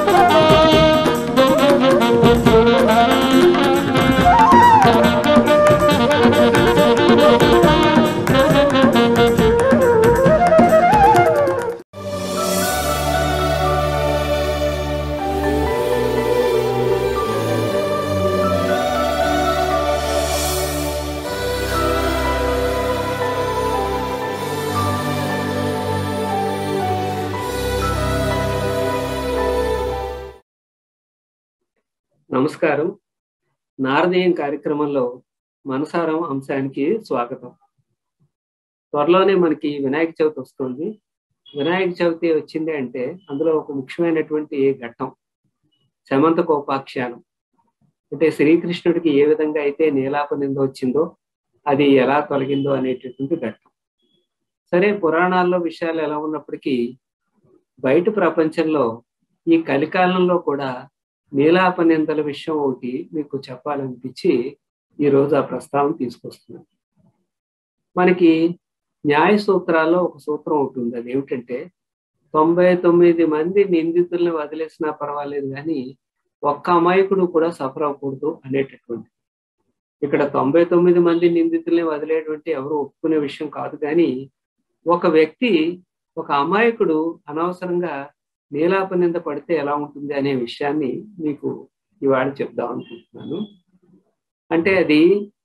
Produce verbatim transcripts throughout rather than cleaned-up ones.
నమస్కారం. నారదీయం కార్యక్రమంలో మనసారం అంశానికి స్వాగతం. త్వరలోనే మనకి వినాయక చవితి వస్తుంది. వినాయక చవితి వచ్చింది అంటే అందులో ఒక ముఖ్యమైనటువంటి ఘట్టం శమంతకోపాఖ్యానం. అంటే శ్రీకృష్ణుడికి ఏ విధంగా అయితే నీలాప నింద వచ్చిందో అది ఎలా తొలగిందో అనేటటువంటి ఘట్టం. సరే, పురాణాల్లో విషయాలు ఎలా ఉన్నప్పటికీ బయట ప్రపంచంలో ఈ కలికాలంలో కూడా నీలాప నిందల విషయం ఒకటి మీకు చెప్పాలనిపించి ఈరోజు ఆ ప్రస్తావన తీసుకొస్తున్నాను. మనకి న్యాయ సూత్రాల్లో ఒక సూత్రం ఉంటుంది. అది ఏమిటంటే తొంభై తొమ్మిది మంది నిందితుల్ని వదిలేసినా పర్వాలేదు కానీ ఒక్క అమాయకుడు కూడా సఫర్ అవ్వకూడదు అనేటటువంటి. ఇక్కడ తొంభై తొమ్మిది మంది నిందితుల్ని వదిలేటువంటి ఎవరు ఒప్పుకునే విషయం కాదు. కానీ ఒక వ్యక్తి, ఒక అమాయకుడు అనవసరంగా నీలాప నింద పడితే ఎలా ఉంటుంది అనే విషయాన్ని మీకు ఇవాళ చెప్దాం అనుకుంటున్నాను. అంటే అది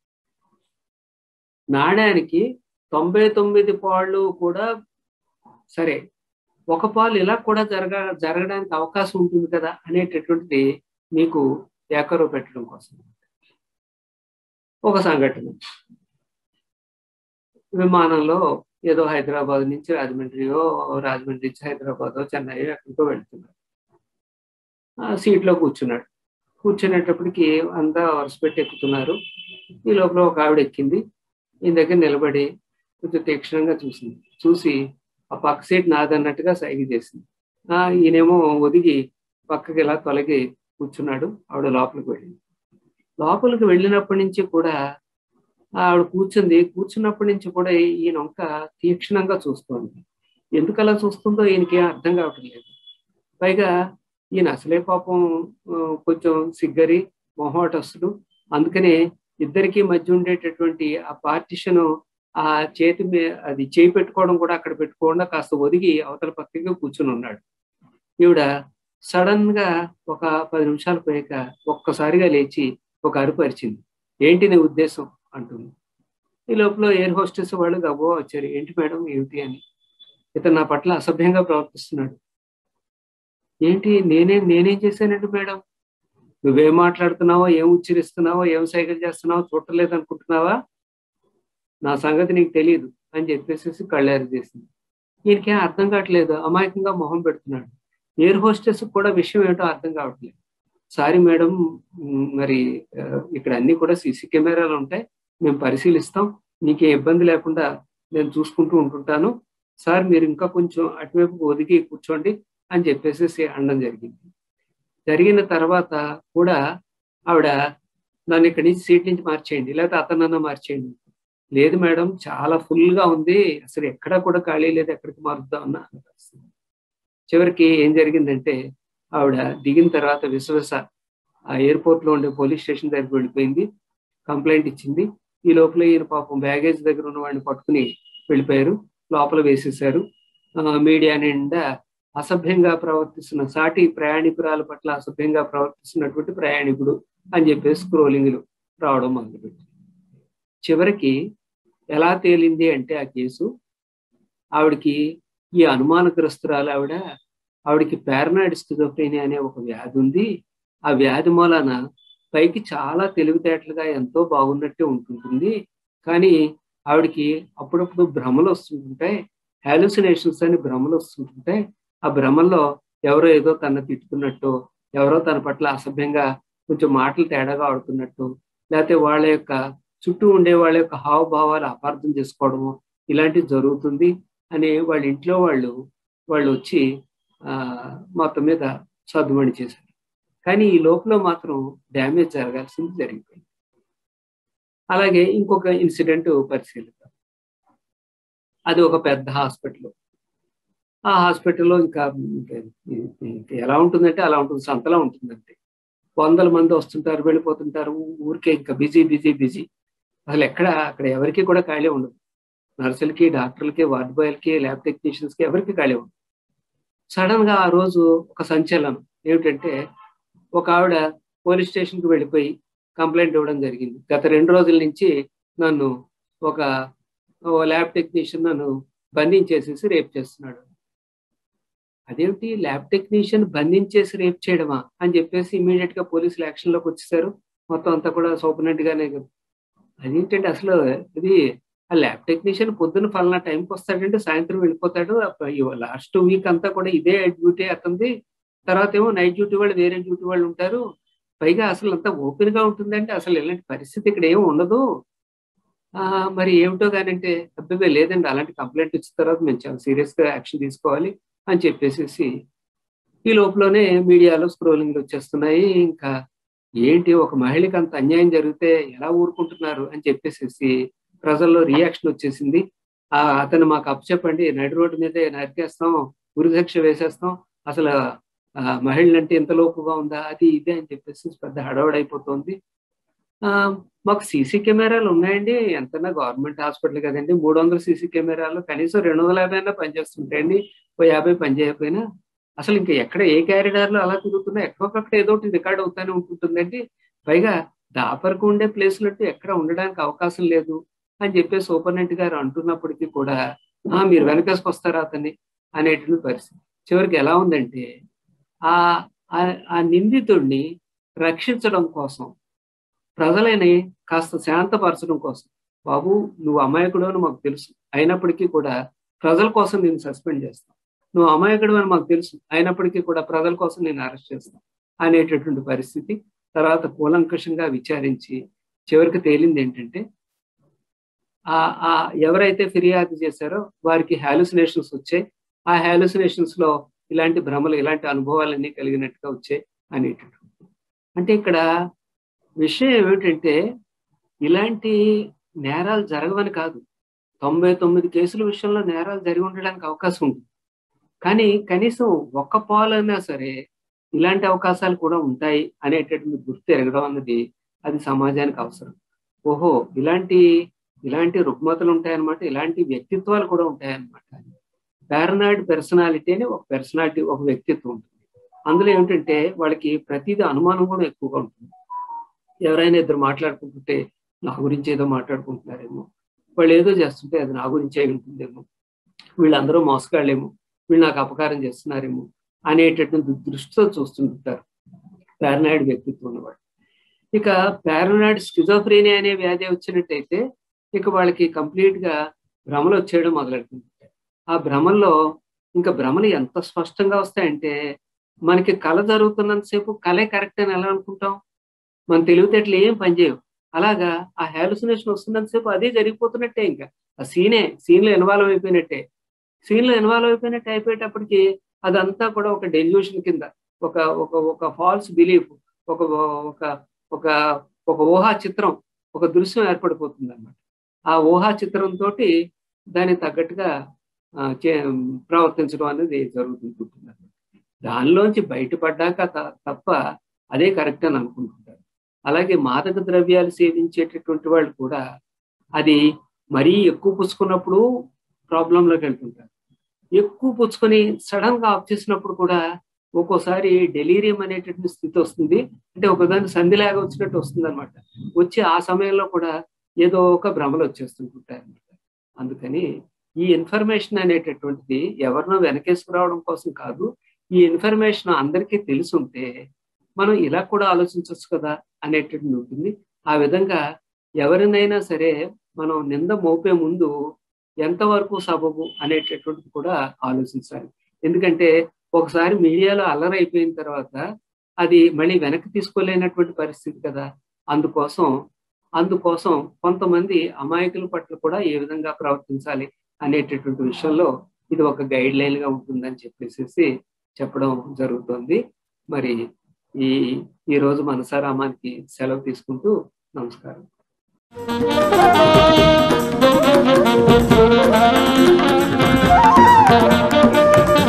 నాణ్యానికి తొంభై తొమ్మిది పాళ్ళు కూడా సరే, ఒక పాలు ఇలా కూడా జరగ జరగడానికి అవకాశం ఉంటుంది కదా అనేటటువంటిది మీకు ఏకరో పెట్టడం కోసం ఒక సంఘటన. విమానంలో ఏదో హైదరాబాద్ నుంచి రాజమండ్రియో, రాజమండ్రి నుంచి హైదరాబాదో, చెన్నై ఎక్కడికో వెళ్తున్నాడు. సీట్లో కూర్చున్నాడు. కూర్చునేటప్పటికి అంతా వరుస పెట్టి ఎక్కుతున్నారు. ఈ లోపల ఒక ఆవిడ ఎక్కింది. ఈయన దగ్గర నిలబడి కొంచెం తీక్షణంగా చూసింది. చూసి ఆ పక్క సీట్ నాదన్నట్టుగా సైగ చేసింది. ఈయనేమో ఒదిగి పక్కకి ఇలా తొలగి కూర్చున్నాడు. ఆవిడ లోపలికి వెళ్ళింది. లోపలికి వెళ్ళినప్పటి నుంచి కూడా ఆవిడ కూర్చుంది. కూర్చున్నప్పటి నుంచి కూడా ఈయన వంక తీక్షణంగా చూస్తోంది. ఎందుకు అలా చూస్తుందో ఈయనకి అర్థం కావటం లేదు. పైగా ఈయన అసలే పాపం కొంచెం సిగ్గరి మొహమాటస్తుడు. అందుకనే ఇద్దరికి మధ్య ఉండేటటువంటి ఆ పార్టిషన్, ఆ చేతి మీద అది చేయి పెట్టుకోవడం కూడా అక్కడ పెట్టుకోకుండా కాస్త ఒదిగి అవతల పక్కకి కూర్చుని ఉన్నాడు. ఈవిడ సడన్ గా ఒక పది నిమిషాలు పోయాక ఒక్కసారిగా లేచి ఒక అరుపు అరిచింది. ఏంటి నీ ఉద్దేశం అంటుంది. ఈ లోపల ఎయిర్ హోస్టెస్ వాళ్ళు గబో వచ్చారు. ఏంటి మేడం ఏమిటి అని. ఇతను నా పట్ల అసభ్యంగా ప్రవర్తిస్తున్నాడు. ఏంటి నేనే నేనేం చేశానండి మేడం? నువ్వేం మాట్లాడుతున్నావో, ఏం ఉచ్చరిస్తున్నావో, ఏం సైకిల్ చేస్తున్నావో చూడలేదు అనుకుంటున్నావా? నా సంగతి నీకు తెలియదు అని చెప్పేసి కళ్ళేరు చేసింది. ఈయనకేం అర్థం కావట్లేదు. అమాయకంగా మొహం పెడుతున్నాడు. ఎయిర్ హోస్టెస్ కూడా విషయం ఏంటో అర్థం కావట్లేదు. సారీ మేడం, మరి ఇక్కడ అన్ని కూడా సీసీ కెమెరాలు ఉంటాయి, మేము పరిశీలిస్తాం, నీకే ఇబ్బంది లేకుండా నేను చూసుకుంటూ ఉంటుంటాను. సార్ మీరు ఇంకా కొంచెం అటువైపు ఒదిగి కూర్చోండి అని చెప్పేసి అనడం జరిగింది. జరిగిన తర్వాత కూడా ఆవిడ నన్ను ఇక్కడి నుంచి సీట్ నుంచి మార్చేయండి, లేకపోతే అతనన్నా మార్చేయండి. లేదు మేడం, చాలా ఫుల్గా ఉంది, అసలు ఎక్కడా కూడా ఖాళీ లేదు, ఎక్కడికి మారుద్దామన్నా అనిపిస్తుంది. చివరికి ఏం జరిగిందంటే ఆవిడ దిగిన తర్వాత విశ్వస ఆ ఎయిర్పోర్ట్లో ఉండే పోలీస్ స్టేషన్ దగ్గరికి వెళ్ళిపోయింది. కంప్లైంట్ ఇచ్చింది. ఈ లోపల ఈయన పాపం బ్యాగేజ్ దగ్గర ఉన్న వాడిని పట్టుకుని వెళ్ళిపోయారు. లోపల వేసేశారు. మీడియా నిండా అసభ్యంగా ప్రవర్తిస్తున్న, సాటి ప్రయాణికురాల పట్ల అసభ్యంగా ప్రవర్తిస్తున్నటువంటి ప్రయాణికుడు అని చెప్పేసి స్క్రోలింగ్లు రావడం మొదలుపెట్టింది. చివరికి ఎలా తేలింది అంటే ఆ కేసు, ఆవిడకి ఈ అనుమానగ్రస్తురాలు ఆవిడ ఆవిడకి పారనాయిడ్ స్కిజోఫ్రెనియా అనే ఒక వ్యాధి ఉంది. ఆ వ్యాధి మూలాన పైకి చాలా తెలివితేటలుగా ఎంతో బాగున్నట్టే ఉంటుంటుంది, కానీ ఆవిడకి అప్పుడప్పుడు భ్రమలు వస్తుంటుంటాయి, హాలుసినేషన్స్ అని భ్రమలు వస్తుంటుంటాయి. ఆ భ్రమల్లో ఎవరో ఏదో తన తిట్టుకున్నట్టు, ఎవరో తన పట్ల అసభ్యంగా కొంచెం మాటలు తేడాగా ఆడుతున్నట్టు, లేకపోతే వాళ్ళ యొక్క చుట్టూ ఉండే వాళ్ళ యొక్క హావభావాలు అపార్థం చేసుకోవడము ఇలాంటివి జరుగుతుంది అని వాళ్ళ ఇంట్లో వాళ్ళు వాళ్ళు వచ్చి ఆ మొత్తం మీద సర్దుమణి చేశారు. కానీ ఈ లోపల మాత్రం డ్యామేజ్ జరగాల్సింది జరిగిపోయింది. అలాగే ఇంకొక ఇన్సిడెంట్ పరిశీలిద్దాం. అది ఒక పెద్ద హాస్పిటల్. ఆ హాస్పిటల్లో ఇంకా ఎలా ఉంటుందంటే అలా ఉంటుంది, సంతలా ఉంటుందంటే వందల మంది వస్తుంటారు, వెళ్ళిపోతుంటారు, ఊరికే ఇంకా బిజీ బిజీ బిజీ. అసలు ఎక్కడ అక్కడ ఎవరికి కూడా ఖాళీ ఉండదు. నర్సులకి, డాక్టర్లకి, వార్డ్ బాయ్లకి, ల్యాబ్ టెక్నీషియన్స్కి ఎవరికి ఖాళీ ఉండదు. సడన్ గా ఆ రోజు ఒక సంచలనం ఏమిటంటే, ఒక ఆవిడ పోలీస్ స్టేషన్కి వెళ్ళిపోయి కంప్లైంట్ ఇవ్వడం జరిగింది. గత రెండు రోజుల నుంచి నన్ను ఒక ల్యాబ్ టెక్నీషియన్ నన్ను బంధించేసేసి రేప్ చేస్తున్నాడు. అదేమిటి, ల్యాబ్ టెక్నీషియన్ బంధించేసి రేప్ చేయడమా అని చెప్పేసి ఇమీడియట్ గా పోలీసులు యాక్షన్ లోకి వచ్చేసారు. మొత్తం అంతా కూడా సూపరింటెండెంట్ గానే. అదేంటంటే అసలు ఇది ఆ ల్యాబ్ టెక్నీషియన్ పొద్దున్న ఫలానా టైంకి వస్తాడంటే సాయంత్రం వెళ్ళిపోతాడు. లాస్ట్ వీక్ అంతా కూడా ఇదే డ్యూటీ అతనిది. తర్వాత ఏమో నైట్ డ్యూటీ వాళ్ళు, వేరే డ్యూటీ వాళ్ళు ఉంటారు. పైగా అసలు అంతా ఓపెన్ గా ఉంటుందంటే అసలు ఇలాంటి పరిస్థితి ఇక్కడ ఏమి ఉండదు. ఆ మరి ఏమిటో కానంటే, అబ్బాయి లేదండి, అలాంటి కంప్లైంట్ ఇచ్చిన తర్వాత మేము చాలా సీరియస్ గా యాక్షన్ తీసుకోవాలి అని చెప్పేసి ఈ లోపలనే మీడియాలో స్క్రోలింగ్లు వచ్చేస్తున్నాయి. ఇంకా ఏంటి, ఒక మహిళకి అంత అన్యాయం జరిగితే ఎలా ఊరుకుంటున్నారు అని చెప్పేసి ప్రజల్లో రియాక్షన్ వచ్చేసింది. ఆ అతను మాకు అప్పచెప్పండి, నడి రోడ్డు మీదే నరికేస్తాం, ఉరిశిక్ష వేసేస్తాం, అసలు మహిళలంటే ఇంత లోపుగా ఉందా, అది ఇదే అని చెప్పేసి పెద్ద హడావుడైపోతుంది. ఆ మాకు సీసీ కెమెరాలు ఉన్నాయండి, ఎంతన్నా గవర్నమెంట్ హాస్పిటల్ కదండి, మూడు వందల సీసీ కెమెరాలు కనీసం రెండు వందల యాభై అయినా పనిచేస్తుంటాయండి, ఓ యాభై పని చేయకపోయినా. అసలు ఇంకా ఎక్కడ ఏ క్యారిడార్లో అలా తిరుగుతున్నా ఎక్కడొకక్కడ ఏదో ఒకటి రికార్డ్ అవుతానే ఉంటుందండి. పైగా దాపరకు ఉండే ప్లేస్లు అంటూ ఎక్కడ ఉండడానికి అవకాశం లేదు అని చెప్పేసి సూపరింటెండెంట్ గారు అంటున్నప్పటికీ కూడా మీరు వెనకేసుకొస్తారా అతన్ని అనేటువంటి పరిస్థితి. చివరికి ఎలా ఉందంటే, ఆ ఆ నిందితుడిని రక్షించడం కోసం, ప్రజలని కాస్త శాంతపరచడం కోసం, బాబు నువ్వు అమాయకుడు అని మాకు తెలుసు, అయినప్పటికీ కూడా ప్రజల కోసం నేను సస్పెండ్ చేస్తాను, నువ్వు అమాయకుడు అని మాకు తెలుసు, అయినప్పటికీ కూడా ప్రజల కోసం నేను అరెస్ట్ చేస్తాను అనేటటువంటి పరిస్థితి. తర్వాత కూలంకషంగా విచారించి చివరికి తేలింది ఏంటంటే, ఆ ఎవరైతే ఫిర్యాదు చేశారో వారికి హాలుసినేషన్స్ వచ్చాయి. ఆ హాలుసినేషన్స్ లో ఇలాంటి భ్రమలు, ఇలాంటి అనుభవాలన్నీ కలిగినట్టుగా వచ్చాయి అనేటటువంటి. అంటే ఇక్కడ విషయం ఏమిటంటే, ఇలాంటి నేరాలు జరగవని కాదు, తొంభై తొమ్మిది కేసుల విషయంలో నేరాలు జరిగి ఉండడానికి అవకాశం ఉంది. కానీ కనీసం ఒక్క పాలైనా సరే ఇలాంటి అవకాశాలు కూడా ఉంటాయి అనేటటువంటి గుర్తు ఎరగడం అన్నది అది సమాజానికి అవసరం. ఓహో ఇలాంటి ఇలాంటి రుగ్మతలు ఉంటాయన్నమాట, ఇలాంటి వ్యక్తిత్వాలు కూడా ఉంటాయన్నమాట. పారనాయిడ్ పర్సనాలిటీ అని ఒక పర్సనాలిటీ, ఒక వ్యక్తిత్వం ఉంటుంది. అందులో ఏమిటంటే వాళ్ళకి ప్రతిదీ అనుమానం కూడా ఎక్కువగా ఉంటుంది. ఎవరైనా ఇద్దరు మాట్లాడుకుంటుంటే నా గురించి ఏదో మాట్లాడుకుంటున్నారేమో, వాళ్ళు ఏదో చేస్తుంటే అది నా గురించే ఉంటుందేమో, వీళ్ళందరూ మోసగాళ్ళేమో, వీళ్ళు నాకు అపకారం చేస్తున్నారేమో అనేటటువంటి దృష్టితో చూస్తుంటారు పారనాయిడ్ వ్యక్తిత్వం ఉన్నవాడు. ఇక పారనాయిడ్ స్కిజోఫ్రీనియా అనే వ్యాధి వచ్చినట్టయితే ఇక వాళ్ళకి కంప్లీట్ గా భ్రమలు వచ్చేయడం మొదలెడుతుంది. ఆ భ్రమల్లో ఇంకా భ్రమలు ఎంత స్పష్టంగా వస్తాయంటే, మనకి కళ జరుగుతున్నంతసేపు కళే కరెక్ట్ అని ఎలా అనుకుంటాం, మన తెలివితేటలు ఏం పనిచేయవు. అలాగా ఆ హాలుసినేషన్ వస్తున్నంతసేపు అదే జరిగిపోతున్నట్టే, ఇంకా ఆ సీనే సీన్లో ఇన్వాల్వ్ అయిపోయినట్టే. సీన్లో ఇన్వాల్వ్ అయిపోయినట్టు అయిపోయేటప్పటికి అదంతా కూడా ఒక డెల్యూషన్ కింద, ఒక ఒక ఒక ఫాల్స్ బిలీఫ్, ఒక ఒక ఒక ఒక ఊహా చిత్రం, ఒక దృశ్యం ఏర్పడిపోతుంది అన్నమాట. ఆ ఊహా చిత్రంతో దానికి తగ్గట్టుగా ప్రవర్తించడం అనేది జరుగుతుంటుంది. దానిలోంచి బయటపడ్డాక తప్ప అదే కరెక్ట్ అని అనుకుంటుంటారు. అలాగే మాదక ద్రవ్యాలు సేవించేటటువంటి వాళ్ళు కూడా అది మరీ ఎక్కువ పుచ్చుకున్నప్పుడు ప్రాబ్లంలోకి వెళ్తుంటారు. ఎక్కువ పుచ్చుకొని సడన్ గా ఆఫ్ చేసినప్పుడు కూడా ఒక్కోసారి డెలీరియం అనేటటువంటి స్థితి వస్తుంది. అంటే ఒకదాని సంధిలాగా వచ్చినట్టు వస్తుంది అనమాట. వచ్చి ఆ సమయంలో కూడా ఏదో ఒక భ్రమలు వచ్చేస్తుంటుంటాయి అన్నమాట. అందుకని ఈ ఇన్ఫర్మేషన్ అనేటటువంటిది ఎవరినో వెనకేసుకురావడం కోసం కాదు. ఈ ఇన్ఫర్మేషన్ అందరికీ తెలుసుంటే మనం ఇలా కూడా ఆలోచించవచ్చు కదా అనేటటువంటి ఉంటుంది. ఆ విధంగా ఎవరినైనా సరే మనం నింద మోపే ముందు ఎంతవరకు సబబు అనేటటువంటిది కూడా ఆలోచించాలి. ఎందుకంటే ఒకసారి మీడియాలో అల్లరి అయిపోయిన తర్వాత అది మళ్ళీ వెనక్కి తీసుకోలేనటువంటి పరిస్థితి కదా. అందుకోసం అందుకోసం కొంతమంది అమాయకుల పట్ల కూడా ఏ విధంగా ప్రవర్తించాలి అనేటటువంటి విషయంలో ఇది ఒక గైడ్ లైన్ గా ఉంటుందని చెప్పేసి చెప్పడం జరుగుతుంది. మరి ఈ ఈ రోజు మనసారామానికి సెలవు తీసుకుంటూ నమస్కారం. Thank you.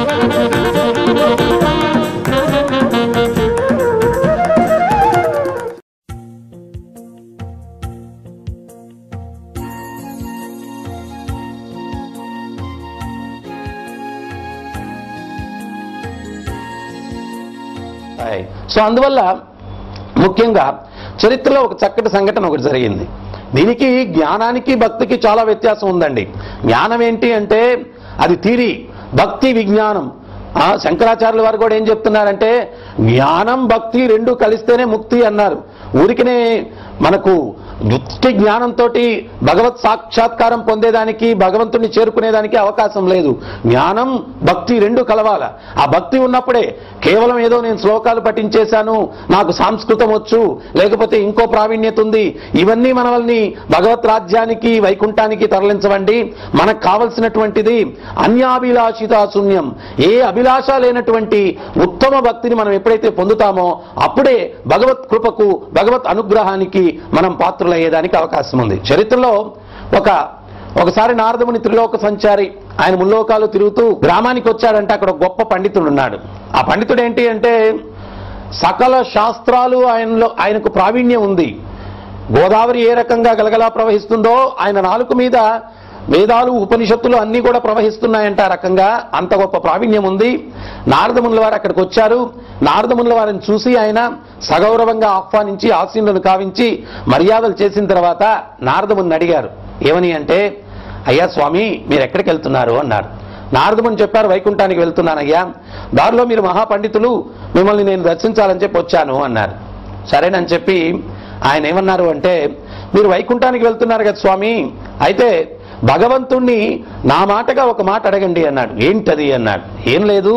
ఉంటాయి. సో అందువల్ల ముఖ్యంగా చరిత్రలో ఒక చక్కటి సంఘటన ఒకటి జరిగింది. దీనికి జ్ఞానానికి భక్తికి చాలా వ్యత్యాసం ఉందండి. జ్ఞానం ఏంటి అంటే అది థియరీ, భక్తి విజ్ఞానం. శంకరాచార్యుల వారు కూడా ఏం చెప్తున్నారంటే జ్ఞానం భక్తి రెండు కలిస్తేనే ముక్తి అన్నారు. ఊరికనే మనకు దృష్టి జ్ఞానంతో భగవత్ సాక్షాత్కారం పొందేదానికి, భగవంతుడిని చేరుకునేదానికి అవకాశం లేదు. జ్ఞానం భక్తి రెండు కలవాల. ఆ భక్తి ఉన్నప్పుడే కేవలం ఏదో నేను శ్లోకాలు పఠించేశాను, నాకు సంస్కృతం వచ్చు, లేకపోతే ఇంకో ప్రావీణ్యత ఉంది, ఇవన్నీ మనల్ని భగవత్ రాజ్యానికి వైకుంఠానికి తరలించవండి. మనకు కావలసినటువంటిది అన్యాభిలాషిత శూన్యం, ఏ అభిలాష లేనటువంటి ఉత్తమ భక్తిని మనం ఎప్పుడైతే పొందుతామో అప్పుడే భగవత్ కృపకు, భగవత్ అనుగ్రహానికి మనం పాత్రలు అయ్యేదానికి అవకాశం ఉంది. చరిత్రలో ఒక ఒకసారి నారదముని త్రిలోక సంచారి, ఆయన ముల్లోకాలు తిరుగుతూ గ్రామానికి వచ్చాడంటే అక్కడ గొప్ప పండితుడు ఉన్నాడు. ఆ పండితుడు ఏంటి అంటే సకల శాస్త్రాలు ఆయనలో ఆయనకు ప్రావీణ్యం ఉంది. గోదావరి ఏ రకంగా గలగలా ప్రవహిస్తుందో ఆయన నాలుక మీద వేదాలు ఉపనిషత్తులు అన్నీ కూడా ప్రవహిస్తున్నాయంట. ఆ రకంగా అంత గొప్ప ప్రావీణ్యం ఉంది. నారదమునుల వారు అక్కడికి వచ్చారు. నారదమునుల వారిని చూసి ఆయన సగౌరవంగా ఆహ్వానించి ఆశీనులను కావించి మర్యాదలు చేసిన తర్వాత నారదముని అడిగారు. ఏమని అంటే, అయ్యా స్వామి మీరు ఎక్కడికి వెళ్తున్నారు అన్నారు. నారదముని చెప్పారు, వైకుంఠానికి వెళ్తున్నానయ్యా, దారిలో మీరు మహాపండితులు, మిమ్మల్ని నేను దర్శించాలని చెప్పి వచ్చాను అన్నారు. సరేనని చెప్పి ఆయన ఏమన్నారు అంటే, మీరు వైకుంఠానికి వెళ్తున్నారు కదా స్వామి, అయితే భగవంతుణ్ణి నా మాటగా ఒక మాట అడగండి అన్నాడు. ఏంటది అన్నాడు. ఏం లేదు,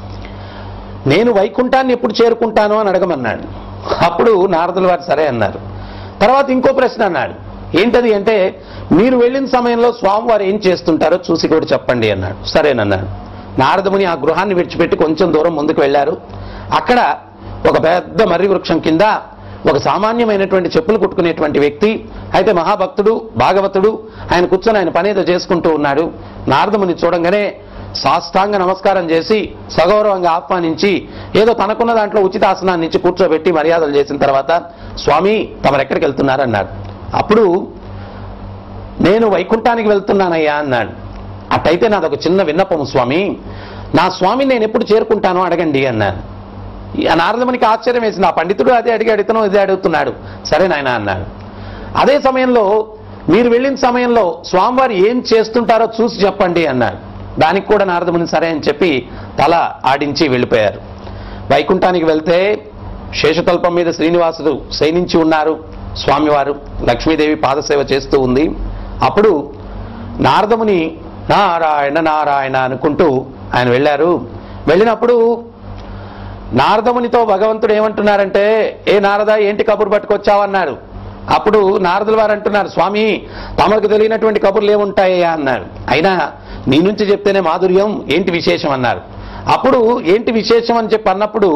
నేను వైకుంఠాన్ని ఎప్పుడు చేరుకుంటాను అని అడగమన్నాడు. అప్పుడు నారదుల వారు సరే అన్నారు. తర్వాత ఇంకో ప్రశ్న అన్నాడు. ఏంటది అంటే, మీరు వెళ్ళిన సమయంలో స్వామివారు ఏం చేస్తుంటారో చూసి కూడా చెప్పండి అన్నాడు. సరేనన్నాడు. నారదముని ఆ గృహాన్ని విడిచిపెట్టి కొంచెం దూరం ముందుకు వెళ్ళారు. అక్కడ ఒక పెద్ద మర్రి వృక్షం కింద ఒక సామాన్యమైనటువంటి చెప్పులు కుట్టుకునేటువంటి వ్యక్తి, అయితే మహాభక్తుడు, భాగవతుడు, ఆయన కూర్చొని ఆయన పనేదో చేసుకుంటూ ఉన్నాడు. నారదముని చూడంగానే సాష్టాంగ నమస్కారం చేసి సగౌరవంగా ఆహ్వానించి ఏదో తనకున్న దాంట్లో ఉచితాసనాన్ని ఇచ్చి కూర్చోబెట్టి మర్యాదలు చేసిన తర్వాత, స్వామి తమరు ఎక్కడికి వెళ్తున్నారన్నాడు. అప్పుడు నేను వైకుంఠానికి వెళ్తున్నానయ్యా అన్నాడు. అట్టయితే నాదొక చిన్న విన్నపము స్వామి, నా స్వామిని నేను ఎప్పుడు చేరుకుంటానో అడగండి అన్నాను. నారదమునికి ఆశ్చర్యం వేసింది. ఆ పండితుడు అదే అడిగాడు, ఇతను ఇదే అడుగుతున్నాడు. సరే నాయన అన్నాడు. అదే సమయంలో మీరు వెళ్ళిన సమయంలో స్వామివారు ఏం చేస్తుంటారో చూసి చెప్పండి అన్నాడు. దానికి కూడా నారదముని సరే అని చెప్పి తల ఆడించి వెళ్ళిపోయారు. వైకుంఠానికి వెళ్తే శేషతల్పం మీద శ్రీనివాసుడు శయనించి ఉన్నారు. స్వామివారు లక్ష్మీదేవి పాదసేవ చేస్తూ ఉంది. అప్పుడు నారదముని నారాయణ నారాయణ అనుకుంటూ ఆయన వెళ్ళారు. వెళ్ళినప్పుడు నారదమునితో భగవంతుడు ఏమంటున్నారంటే, ఏ నారద ఏంటి కబురు పట్టుకొచ్చావన్నాడు. అప్పుడు నారదుల వారు అంటున్నారు, స్వామి తమకు తెలియనటువంటి కబుర్లు ఏముంటాయా అన్నాడు. అయినా నీ నుంచి చెప్తేనే మాధుర్యం, ఏంటి విశేషం అన్నారు. అప్పుడు ఏంటి విశేషం అని చెప్పి అన్నప్పుడు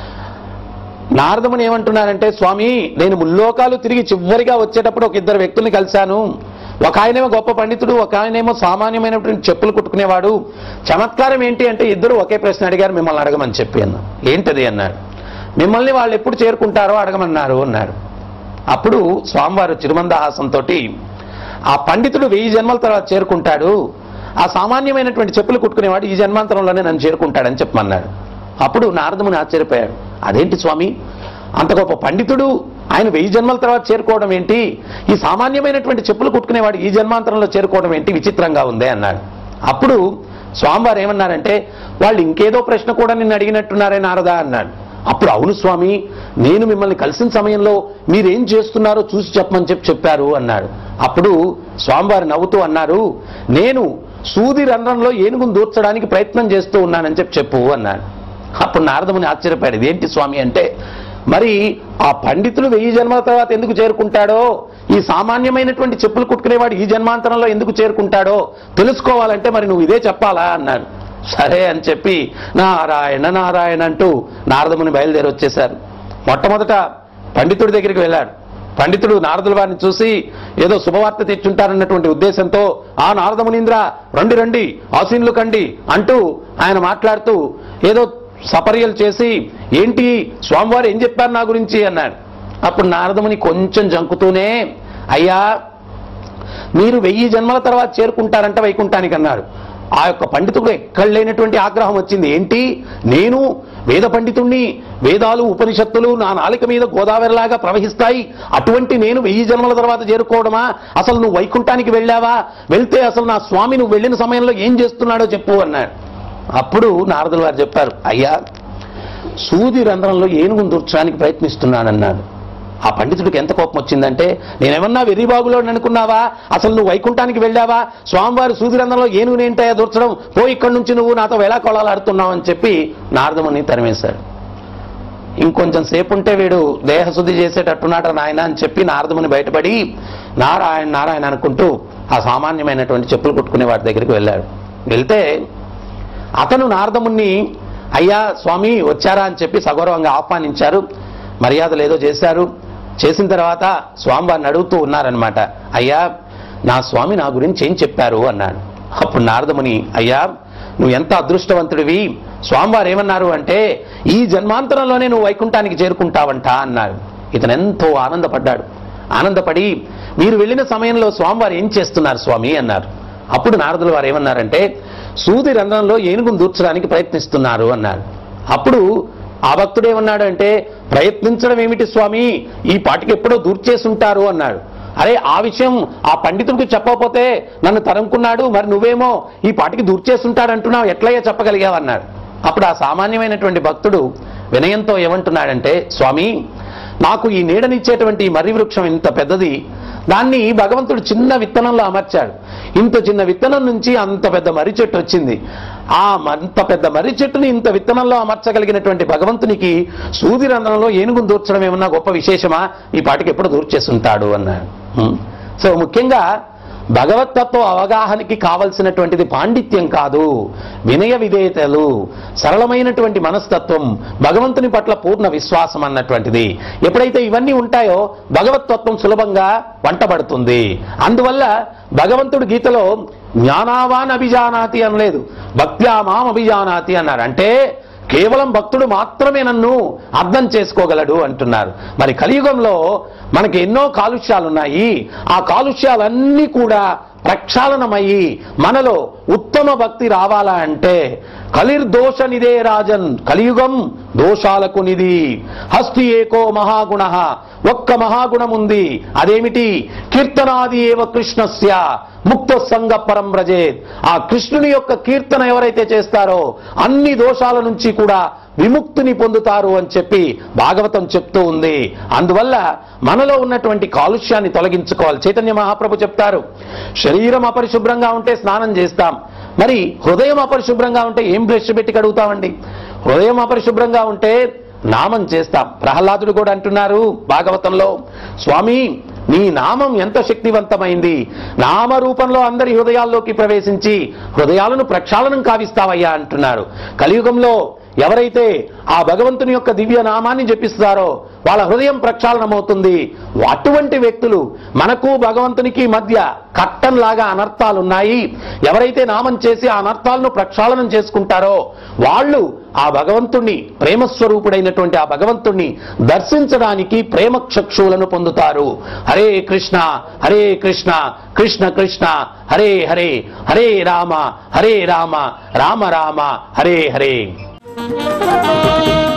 నారదముని ఏమంటున్నారంటే, స్వామి నేను ముల్లోకాలు తిరిగి చివరిగా వచ్చేటప్పుడు ఒక ఇద్దరు వ్యక్తుల్ని కలిశాను. ఒక ఆయనేమో గొప్ప పండితుడు, ఒక ఆయనేమో సామాన్యమైనటువంటి చెప్పులు కుట్టుకునేవాడు. చమత్కారం ఏంటి అంటే ఇద్దరు ఒకే ప్రశ్న అడిగారు, మిమ్మల్ని అడగమని చెప్పి అన్నా. ఏంటది అన్నాడు. మిమ్మల్ని వాళ్ళు ఎప్పుడు చేరుకుంటారో అడగమన్నారు అన్నాడు. అప్పుడు స్వామివారు చిరుమందహాసంతో, ఆ పండితుడు వెయ్యి జన్మల తర్వాత చేరుకుంటాడు, ఆ సామాన్యమైనటువంటి చెప్పులు కుట్టుకునేవాడు ఈ జన్మాంతరంలోనే నన్ను చేరుకుంటాడని చెప్పమన్నాడు. అప్పుడు నారదముని ఆశ్చర్యపోయాడు. అదేంటి స్వామి, అంత గొప్ప పండితుడు ఆయన వెయ్యి జన్మల తర్వాత చేరుకోవడం ఏంటి, ఈ సామాన్యమైనటువంటి చెప్పులు కుట్టుకునేవాడు ఈ జన్మాంతరంలో చేరుకోవడం ఏంటి, విచిత్రంగా ఉందే అన్నాడు. అప్పుడు స్వామివారు ఏమన్నారంటే, వాళ్ళు ఇంకేదో ప్రశ్న కూడా నిన్ను అడిగినట్టున్నారే నారదా అన్నాడు. అప్పుడు అవును స్వామి, నేను మిమ్మల్ని కలిసిన సమయంలో మీరేం చేస్తున్నారో చూసి చెప్పమని చెప్పి చెప్పారు అన్నాడు. అప్పుడు స్వామివారు నవ్వుతూ అన్నారు, నేను సూది రంధ్రంలో ఏనుగును దూర్చడానికి ప్రయత్నం చేస్తూ ఉన్నానని చెప్పి చెప్పు అన్నాడు. అప్పుడు నారదముని ఆశ్చర్యపోయాడు. ఏంటి స్వామి అంటే, మరి ఆ పండితులు వెయ్యి జన్మల తర్వాత ఎందుకు చేరుకుంటాడో, ఈ సామాన్యమైనటువంటి చెప్పులు కుట్టుకునేవాడు ఈ జన్మాంతరంలో ఎందుకు చేరుకుంటాడో తెలుసుకోవాలంటే మరి నువ్వు ఇదే చెప్పాలా అన్నాడు. సరే అని చెప్పి నారాయణ నారాయణ అంటూ నారదముని బయలుదేరి వచ్చేశారు. మొట్టమొదట పండితుడి దగ్గరికి వెళ్ళాడు. పండితుడు నారదుల వారిని చూసి ఏదో శుభవార్త తెచ్చుంటారన్నటువంటి ఉద్దేశంతో, ఆ నారదమునీంద్ర రండి రండి ఆసీనులు కండి అంటూ ఆయన మాట్లాడుతూ ఏదో సపర్యలు చేసి, ఏంటి స్వామివారు ఏం చెప్పారు నా గురించి అన్నాడు. అప్పుడు నారదముని కొంచెం జంకుతూనే, అయ్యా మీరు వెయ్యి జన్మల తర్వాత చేరుకుంటారంట వైకుంఠానికి అన్నారు. ఆ యొక్క పండితుడు ఎక్కడ లేనటువంటి ఆగ్రహం వచ్చింది. ఏంటి, నేను వేద పండితుణ్ణి, వేదాలు ఉపనిషత్తులు నా నాలిక మీద గోదావరిలాగా ప్రవహిస్తాయి, అటువంటి నేను వెయ్యి జన్మల తర్వాత చేరుకోవడమా? అసలు నువ్వు వైకుంఠానికి వెళ్ళావా? వెళ్తే అసలు నా స్వామి నువ్వు వెళ్ళిన సమయంలో ఏం చేస్తున్నాడో చెప్పు అన్నాడు. అప్పుడు నారదుల వారు చెప్పారు, అయ్యా సూది రంధ్రంలో ఏనుగును దూర్చడానికి ప్రయత్నిస్తున్నానన్నాడు. ఆ పండితుడికి ఎంత కోపం వచ్చిందంటే, నేనేమన్నా వెర్రిబాగులో అనుకున్నావా? అసలు నువ్వు వైకుంఠానికి వెళ్ళావా? స్వామివారి సూదిరంధంలో ఏనుగునేంటయా దూర్చడం? పో ఇక్కడి నుంచి, నువ్వు నాతో వేళాకోళాలు ఆడుతున్నావు అని చెప్పి నారదముని తరిమేశాడు. ఇంకొంచెం సేపు ఉంటే వీడు దేహశుద్ధి చేసేటట్టున్నాట నాయన అని చెప్పి నారదముని బయటపడి నారాయణ నారాయణ అనుకుంటూ ఆ సామాన్యమైనటువంటి చెప్పులు కుట్టుకునే వాడి దగ్గరికి వెళ్ళాడు. వెళ్తే అతను నారదముని, అయ్యా స్వామి వచ్చారా అని చెప్పి సగౌరవంగా ఆహ్వానించారు. మర్యాదలు ఏదో చేశారు. చేసిన తర్వాత స్వామివారిని అడుగుతూ ఉన్నారనమాట, అయ్యా నా స్వామి నా గురించి ఏం చెప్పారు అన్నాడు. అప్పుడు నారదముని, అయ్యా నువ్వు ఎంత అదృష్టవంతుడివి, స్వామివారు ఏమన్నారు అంటే ఈ జన్మాంతరంలోనే నువ్వు వైకుంఠానికి చేరుకుంటావంట అన్నాడు. ఇతను ఎంతో ఆనందపడ్డాడు. ఆనందపడి, మీరు వెళ్ళిన సమయంలో స్వామివారు ఏం చేస్తున్నారు స్వామి అన్నారు. అప్పుడు నారదుల వారు ఏమన్నారంటే, సూది రంధ్రంలో ఏనుగును దూర్చడానికి ప్రయత్నిస్తున్నారు అన్నాడు. అప్పుడు ఆ భక్తుడు ఏమన్నాడు అంటే, ప్రయత్నించడం ఏమిటి స్వామి, ఈ పాటికి ఎప్పుడో దూర్చేసుంటారు అన్నాడు. అరే ఆ విషయం ఆ పండితుడికి చెప్పకపోతే నన్ను తరుముకున్నాడు, మరి నువ్వేమో ఈ పాటికి దూర్చేసుంటాడు అంటున్నావు, ఎట్లయ్యా చెప్పగలిగావు అన్నాడు. అప్పుడు ఆ సామాన్యమైనటువంటి భక్తుడు వినయంతో ఏమంటున్నాడంటే, స్వామి నాకు ఈ నీడనిచ్చేటువంటి ఈ మర్రి వృక్షం ఇంత పెద్దది, దాన్ని భగవంతుడు చిన్న విత్తనంలో అమర్చాడు. ఇంత చిన్న విత్తనం నుంచి అంత పెద్ద మర్రి చెట్టు వచ్చింది. ఆ అంత పెద్ద మర్రి చెట్టుని ఇంత విత్తనంలో అమర్చగలిగినటువంటి భగవంతునికి సూది రంధ్రంలో ఏనుగును దూర్చడం ఏమన్నా గొప్ప విశేషమా? ఈ పాటికి ఎప్పుడు దూర్చేస్తుంటాడు అన్నాడు. సో ముఖ్యంగా భగవత్తత్వ అవగాహనకి కావలసినటువంటిది పాండిత్యం కాదు, వినయ విధేయతలు, సరళమైనటువంటి మనస్తత్వం, భగవంతుని పట్ల పూర్ణ విశ్వాసం అన్నటువంటిది. ఎప్పుడైతే ఇవన్నీ ఉంటాయో భగవత్తత్వం సులభంగా వంటబడుతుంది. అందువల్ల భగవంతుడు గీతలో జ్ఞానావాన్ అభిజానాతి అనలేదు, భక్త్యా మాం అభిజానాతి అన్నారు. అంటే కేవలం భక్తుడు మాత్రమే నన్ను అర్థం చేసుకోగలడు అంటున్నారు. మరి కలియుగంలో మనకి ఎన్నో కాలుష్యాలున్నాయి. ఆ కాలుష్యాలన్నీ కూడా ప్రక్షాళనమయ్యి మనలో ఉత్తమ భక్తి రావాలా అంటే కలిర్దోష నిదే రాజన్, కలియుగం దోషాలకు నిధి. హస్తి ఏకో మహాగుణ, ఒక్క మహాగుణం ఉంది, అదేమిటి? కీర్తనాది ఏవ కృష్ణస్య ముక్త సంగ పరం వ్రజేత్. ఆ కృష్ణుని యొక్క కీర్తన ఎవరైతే చేస్తారో అన్ని దోషాల నుంచి కూడా విముక్తిని పొందుతారు అని చెప్పి భాగవతం చెప్తూ ఉంది. అందువల్ల మనలో ఉన్నటువంటి కాలుష్యాన్ని తొలగించుకోవాలి. చైతన్య మహాప్రభు చెప్తారు, శరీరం అపరిశుభ్రంగా ఉంటే స్నానం చేస్తాం, మరి హృదయం అపరిశుభ్రంగా ఉంటే ఏం బ్రష్ పెట్టి కడుగుతామండి? హృదయం అపరిశుభ్రంగా ఉంటే నామం చేస్తాం. ప్రహ్లాదుడు కూడా అంటున్నారు భాగవతంలో, స్వామి నీ నామం ఎంత శక్తివంతమైంది, నామ రూపంలో అందరి హృదయాల్లోకి ప్రవేశించి హృదయాలను ప్రక్షాళనం కావిస్తావయ్యా అంటున్నారు. కలియుగంలో ఎవరైతే ఆ భగవంతుని యొక్క దివ్య నామాన్ని జపిస్తారో వాళ్ళ హృదయం ప్రక్షాళనమవుతుంది. అటువంటి వ్యక్తులు, మనకు భగవంతునికి మధ్య కట్టంలాగా అనర్థాలున్నాయి, ఎవరైతే నామం చేసి ఆ అనర్థాలను ప్రక్షాళనం చేసుకుంటారో వాళ్ళు ఆ భగవంతుణ్ణి, ప్రేమస్వరూపుడైనటువంటి ఆ భగవంతుణ్ణి దర్శించడానికి ప్రేమ చక్షువులను పొందుతారు. హరే కృష్ణ హరే కృష్ణ కృష్ణ కృష్ణ హరే హరే, హరే రామ హరే రామ రామ రామ హరే హరే.